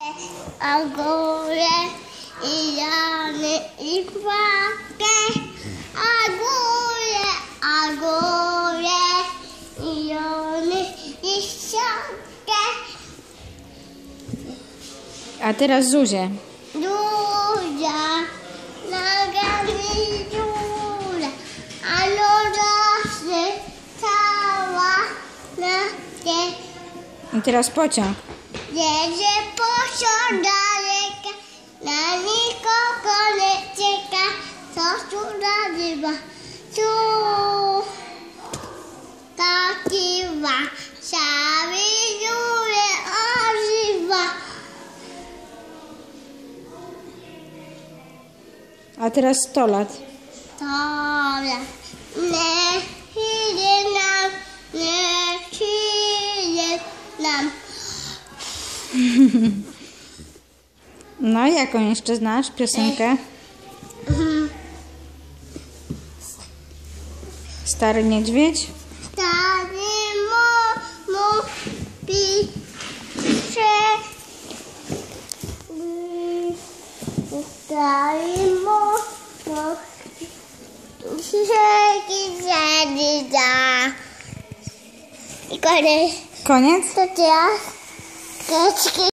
A górę i rany i płatkę. A górę i rany i ściankę. A teraz Zuzię. Zuzia, nogami dziura, a nożasy cała na te. I teraz pociąg. Jedzie pociąg daleka, na nikogo nie czeka, co tu nazywa, taki warszawy dziurę ożywa. A teraz 100 lat. Dobra, nie idzie nam, nie przyjdzie nam. No, jaką jeszcze znasz piosenkę? Stary niedźwiedź? Stary pisze, stary I koniec. Koniec? To teraz